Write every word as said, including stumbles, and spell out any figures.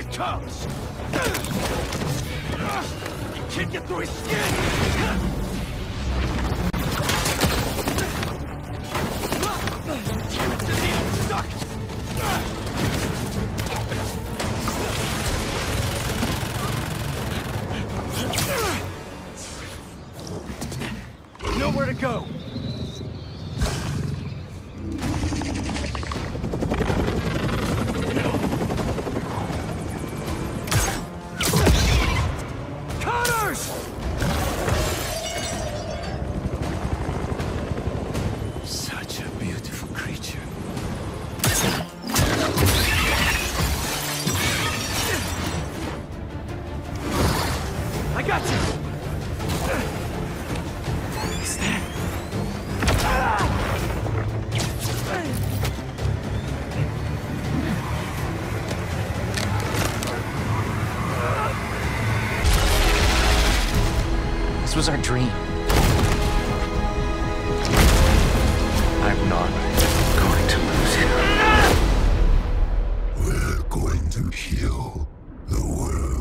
it comes! You can't get through his skin! Damn it, the needle sucked! Nowhere to go! Such a beautiful creature. I got you! What's that? This was our dream. I'm not going to lose him. We're going to heal the world.